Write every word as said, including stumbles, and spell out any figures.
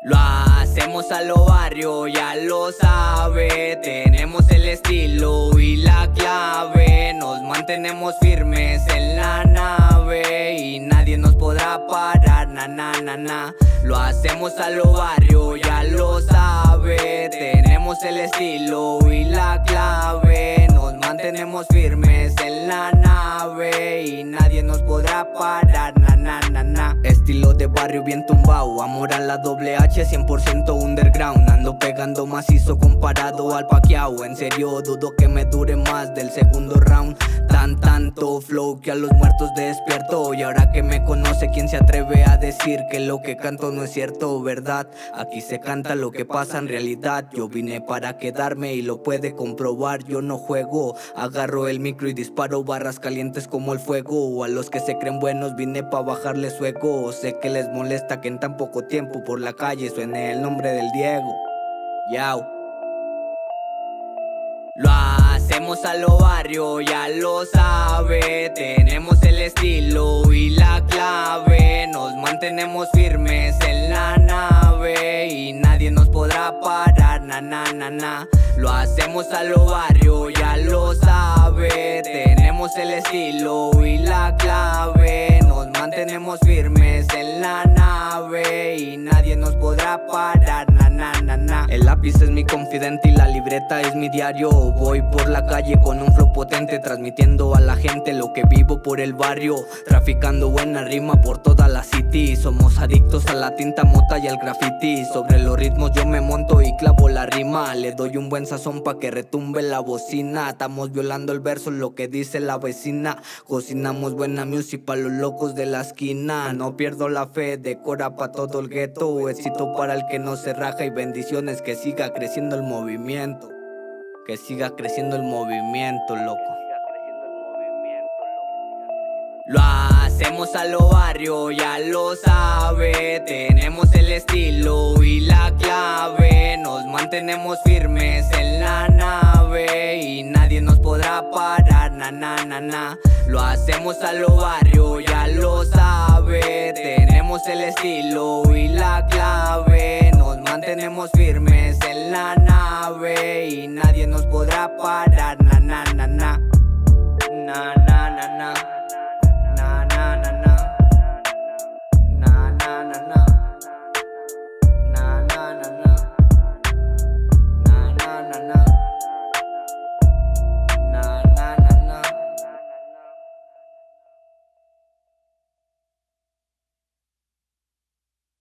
Lo hacemos a lo barrio, ya lo sabe. Tenemos el estilo y la clave. Nos mantenemos firmes en la nave y nadie nos podrá parar, na na na na. Lo hacemos a lo barrio, ya lo sabe. Tenemos el estilo y la clave. Nos mantenemos firmes en la nave y nadie nos podrá parar, na na na na. Estilo de barrio bien tumbao, amor a la doble H, cien por ciento underground. Ando pegando macizo comparado al Pacquiao. En serio dudo que me dure más del segundo round. Tan tanto flow que a los muertos despierto. Y ahora que me conoce, ¿quién se atreve a decir que lo que canto no es cierto, verdad? Aquí se canta lo que pasa en realidad. Yo vine para quedarme y lo puede comprobar. Yo no juego, agarro el micro y disparo barras calientes como el fuego. A los que se creen buenos vine pa' bajarles su ego. Sé que les molesta que en tan poco tiempo por la calle suene el nombre del Diego. Yao. Lo hacemos a lo barrio, ya lo sabe. Tenemos el estilo y la clave. Nos mantenemos firmes en la nave y nadie nos podrá parar, na na na na. Lo hacemos a lo barrio, ya lo sabe. Tenemos el estilo y la clave. Nos mantenemos firmes en la nave y nadie nos podrá parar, na na na na. El lápiz es mi confidente y la libreta es mi diario. Voy por la calle con un flow potente, transmitiendo a la gente lo que vivo por el barrio. Traficando buena rima por toda la city. Somos adictos a la tinta mota y al graffiti. Sobre los ritmos yo me monto y clavo la rima. Le doy un buen sazón pa' que retumbe la bocina. Estamos violando el verso, lo que dice la vecina. Cocinamos buena music pa' los locos de la esquina. No pierdo la fe, decora pa' todo el gueto. Éxito para el que no se raja y bendiciones. Que siga creciendo el movimiento. Que siga creciendo el movimiento, loco. Lo hacemos a lo barrio, ya lo sabe. Tenemos el estilo y la clave. Nos mantenemos firmes en la nave y nadie nos podrá parar, na na na na. Lo hacemos a lo barrio, ya lo sabe. Tenemos el estilo y la clave. Nos mantenemos firmes en la nave y nadie nos podrá parar, na na na na. Na na na na.